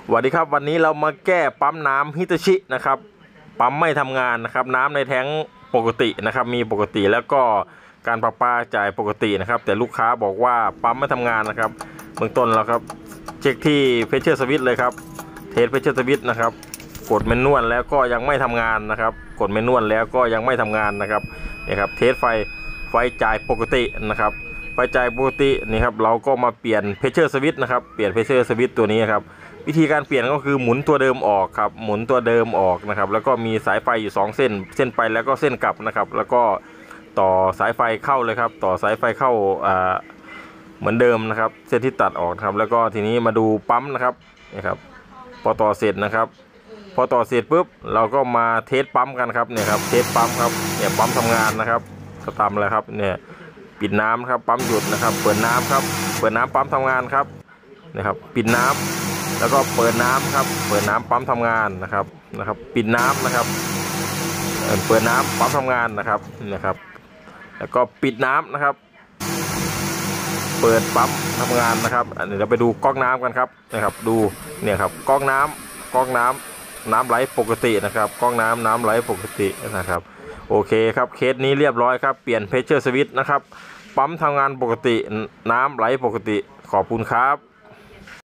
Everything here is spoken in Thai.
สวัสดีครับวันนี้เรามาแก้ปั๊มน้ำฮิตาชินะครับปั๊มไม่ทำงานนะครับน้ำในแท้งปกตินะครับมีปกติแล้วก็การประปาจ่ายปกตินะครับแต่ลูกค้าบอกว่าปั๊มไม่ทำงานนะครับเบื้องต้นเราครับเช็คที่เพชเชอร์สวิตช์เลยครับเทสเพชเชอร์สวิตช์นะครับกดเมนนวลแล้วก็ยังไม่ทำงานนะครับกดเมนนวลแล้วก็ยังไม่ทำงานนะครับนี่ครับเทสไฟจ่ายปกตินะครับไฟจ่ายปกตินี่ครับเราก็มาเปลี่ยนเพชเชอร์สวิตช์นะครับเปลี่ยนเพชเชอร์สวิตช์ตัวนี้ครับวิธีการเปลี่ยนก็คือหมุนตัวเดิมออกครับหมุนตัวเดิมออกนะครับแล้วก็มีสายไฟอยู่2เส้นเส้นไปแล้วก็เส้นกลับนะครับแล้วก็ต่อสายไฟเข้าเลยครับต่อสายไฟเข้าเหมือนเดิมนะครับเส้นที่ตัดออกครับแล้วก็ทีนี้มาดูปั๊มนะครับนี่ครับพอต่อเสร็จนะครับพอต่อเสร็จปุ๊บเราก็มาเทสปั๊มกันครับเนี่ยครับเทสปั๊มครับเนี่ยปั๊มทำงานนะครับก็ทำแล้วครับเนี่ยปิดน้ำครับปั๊มหยุดนะครับเปิดน้ำครับเปิดน้ำปั๊มทำงานครับนะครับปิดน้ำแล้วก็เปิดน้ำครับเปิดน้ำปั๊มทำงานนะครับปิดน้ำนะครับเปิดน้ำปั๊มทำงานนะครับแล้วก็ปิดน้ำนะครับเปิดปั๊มทำงานนะครับเดี๋ยวเราไปดูก๊อกน้ำกันครับนะครับดูเนี่ยครับก๊อกน้ำไหลปกตินะครับก๊อกน้ำไหลปกตินะครับโอเคครับเคสนี้เรียบร้อยครับเปลี่ยนเพชเชอร์สวิตช์นะครับปั๊มทำงานปกติน้ำไหลปกติขอบคุณครับ